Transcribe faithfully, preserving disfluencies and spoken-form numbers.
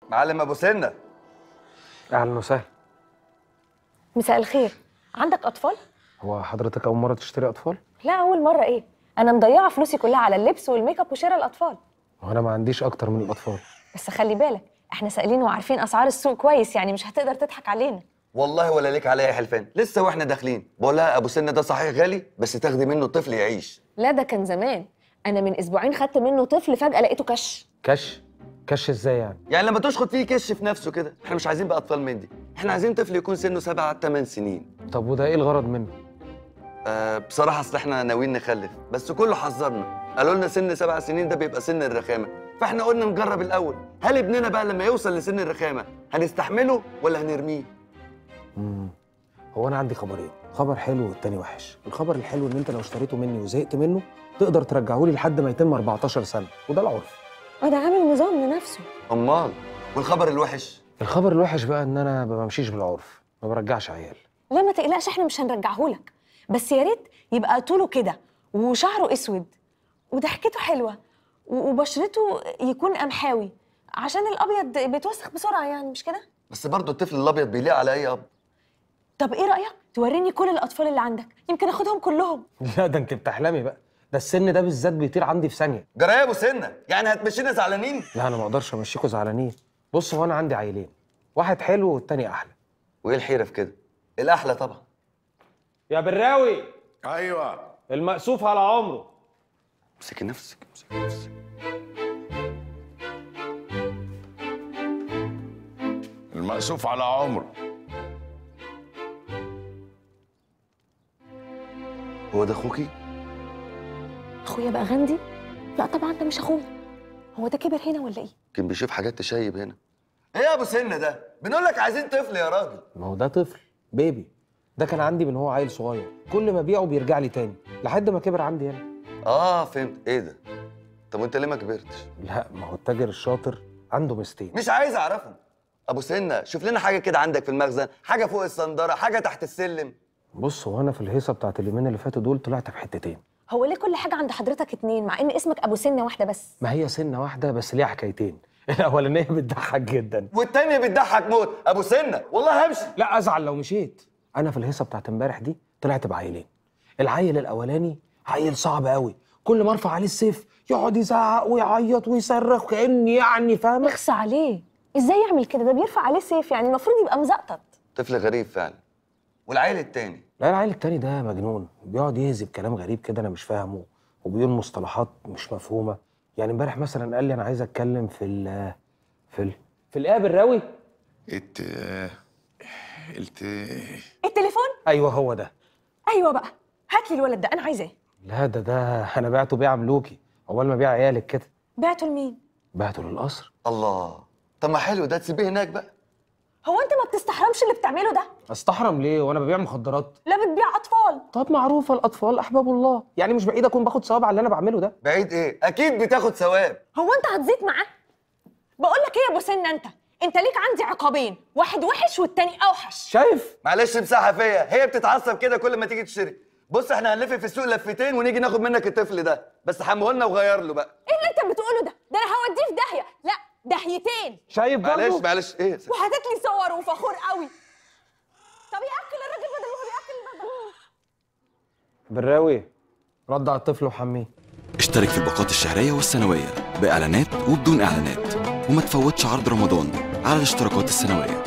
معلم ابو سنه. اهلا وسهلا. مساء الخير. عندك اطفال؟ هو حضرتك اول مره تشتري اطفال؟ لا اول مره. ايه، انا مضيعه فلوسي كلها على اللبس والميك اب وشراء الاطفال. وانا ما عنديش اكتر من الاطفال. بس خلي بالك، احنا سائلين وعارفين اسعار السوق كويس، يعني مش هتقدر تضحك علينا. والله ولا ليك عليا يا حلفان، لسه واحنا داخلين بقول لها ابو سنه ده صحيح غالي، بس تاخدي منه طفل يعيش. لا ده كان زمان، انا من اسبوعين خدت منه طفل فجاه لقيته كش. كش؟ كش ازاي يعني؟ يعني لما تشخط فيه كش في نفسه كده. احنا مش عايزين بقى اطفال من دي، احنا عايزين طفل يكون سنه سبعة ثمان سنين. طب وده ايه الغرض منه؟ آه بصراحه اصل احنا ناويين نخلف، بس كله حذرنا، قالوا لنا سن سبع سنين ده بيبقى سن الرخامه، فاحنا قلنا نجرب الاول. هل ابننا بقى لما يوصل لسن الرخامه هنستحمله ولا هنرميه؟ امم هو انا عندي خبرين، خبر حلو والتاني وحش. الخبر الحلو ان انت لو اشتريته مني وزهقت منه تقدر ترجعه لي لحد ما يتم أربعتاشر سنه، وده العرف. اه ده عامل نظام لنفسه. امال والخبر الوحش؟ الخبر الوحش بقى ان انا ما بمشيش بالعرف، ما برجعش عيال. لا ما تقلقش، احنا مش هنرجعهولك، بس يا ريت يبقى طوله كده وشعره اسود وضحكته حلوه وبشرته يكون قمحاوي، عشان الابيض بيتوسخ بسرعه يعني، مش كده؟ بس برضه الطفل الابيض بيليق على اي اب. طب ايه رايك توريني كل الاطفال اللي عندك، يمكن اخدهم كلهم. لا ده انت بتحلمي بقى، ده السن ده بالذات بيطير عندي في ثانيه. جرى يا ابو سنه، يعني هتمشينا زعلانين؟ لا انا ما اقدرش امشيكوا زعلانين. بص هو انا عندي عيلين، واحد حلو والتاني احلى. وايه الحيره في كده؟ الاحلى طبعا. يا براوي. ايوه. المقسوف على عمره. امسكي نفسك، امسكي نفسك. المقسوف على عمره. هو ده اخوكي؟ اخويا بقى غندي؟ لا طبعا ده مش اخويا. هو ده كبر هنا ولا ايه؟ كان بيشوف حاجات تشيب هنا. ايه يا ابو سنه ده؟ بنقول لك عايزين طفل يا راجل. ما هو ده طفل بيبي، ده كان عندي من هو عيل صغير، كل ما ابيعه بيرجع لي تاني لحد ما كبر عندي هنا. اه فهمت. ايه ده؟ طب وانت ليه ما كبرتش؟ لا ما هو التاجر الشاطر عنده ميزتين. مش عايز اعرفهم. ابو سنه شوف لنا حاجه كده عندك في المخزن، حاجه فوق الصنداره، حاجه تحت السلم. بص هو انا في الهيصه بتاعت اليومين اللي فاتوا دول طلعت بحتتين. هو ليه كل حاجه عند حضرتك اتنين مع ان اسمك ابو سنه واحده بس؟ ما هي سنه واحده بس ليها حكايتين. الاولانيه بتضحك جدا والتانيه بتضحك موت. ابو سنه والله همشي. لا ازعل لو مشيت. انا في الهيصه بتاعت امبارح دي طلعت بعيلين. العيل الاولاني عيل صعب قوي، كل ما ارفع عليه السيف يقعد يزعق ويعيط ويصرخ كاني يعني فاهمه. اخصى عليه، ازاي يعمل كده؟ ده بيرفع عليه سيف، يعني المفروض يبقى مزقطط. طفل غريب فعلا. والعيل التاني؟ لا العيل التاني ده مجنون، بيقعد يهزب كلام غريب كده انا مش فاهمه، وبيقول مصطلحات مش مفهومه. يعني امبارح مثلا قال لي انا عايز اتكلم في ال في ال في الايه بالراوي. الت الت التليفون؟ ايوه هو ده. ايوه بقى، هات لي الولد ده انا عايزاه. لا ده ده انا بعته بيع ملوكي، اول ما بيع عيالك كده. بعته لمين؟ بعته للقصر. الله، طب ما حلو ده، تسيبيه هناك بقى. هو انت ما بتستحرمش اللي بتعمله ده؟ استحرم ليه وانا ببيع مخدرات؟ لا بتبيع اطفال. طب معروفه الاطفال احباب الله، يعني مش بعيد اكون باخد ثواب على اللي انا بعمله ده. بعيد ايه؟ اكيد بتاخد ثواب. هو انت هتزيد معاه؟ بقول لك ايه يا ابو سنه، انت انت ليك عندي عقابين، واحد وحش والتاني اوحش. شايف؟ معلش مساحه فيا، هي بتتعصب كده كل ما تيجي تشتري. بص احنا هنلف في السوق لفتين ونيجي ناخد منك الطفل ده، بس حموه لنا وغير له بقى. ايه اللي انت بتقوله ده؟ ده انا هوديه في داهيه، لا داهيتين. شايف برضه؟ معلش معلش ايه؟ وهاتت لي صور وفخور قوي. طب ياكل الراجل بدل ما هو بياكل المجنون. بالراوي رد على الطفل وحميه. اشترك في الباقات الشهرية والسنوية بإعلانات وبدون إعلانات، وما تفوتش عرض رمضان على الاشتراكات السنوية.